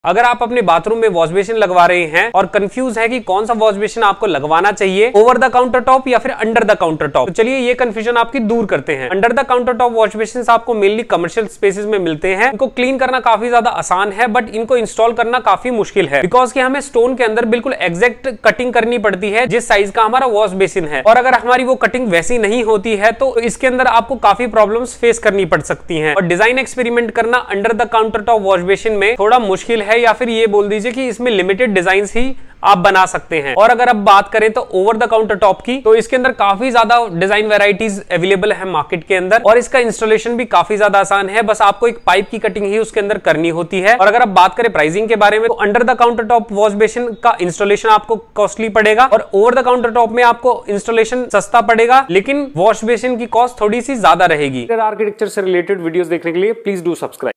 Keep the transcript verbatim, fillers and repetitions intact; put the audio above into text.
अगर आप अपने बाथरूम में वॉश बेसिन लगवा रहे हैं और कंफ्यूज है कि कौन सा वॉश बेसिन आपको लगवाना चाहिए, ओवर द काउंटर टॉप या फिर अंडर द काउंटर टॉप, तो चलिए ये कंफ्यूजन आपकी दूर करते हैं। Under the counter top wash basin आपको मेनली कमर्शियल स्पेसेस में मिलते हैं। इनको क्लीन करना काफी ज्यादा आसान है, बट इनको इंस्टॉल करना काफी मुश्किल है, बिकॉज कि हमें स्टोन के अंदर बिल्कुल एग्जैक्ट कटिंग करनी पड़ती है जिस साइज का हमारा वॉश बेसिन है। और अगर हमारी वो कटिंग वैसी नहीं होती है तो इसके अंदर आपको काफी प्रॉब्लम्स फेस करनी पड़ सकती हैं। और डिजाइन एक्सपेरिमेंट करना under the counter top wash basin में थोड़ा मुश्किल है, या फिर ये बोल दीजिए कि इसमें लिमिटेड डिजाइन्स ही आप बना सकते हैं। और अगर अब बात करें तो ओवर द काउंटर टॉप की, तो इसके अंदर काफी ज्यादा डिजाइन वैरायटीज अवेलेबल है मार्केट के अंदर, और इसका इंस्टॉलेशन भी काफी ज्यादा आसान है। बस आपको एक पाइप की कटिंग ही उसके अंदर करनी होती है। और अगर आप बात करें प्राइसिंग के बारे में, तो under the counter top wash basin का इंस्टॉलेशन आपको कॉस्टली पड़ेगा और ओवर द काउंटर टॉप में आपको इंस्टॉलेशन सस्ता पड़ेगा, लेकिन वॉश बेसिन की कॉस्ट थोड़ी सी ज्यादा रहेगी। आर्किटेक्चर से रिलेटेड वीडियोस देखने के लिए प्लीज डू सब्सक्राइब।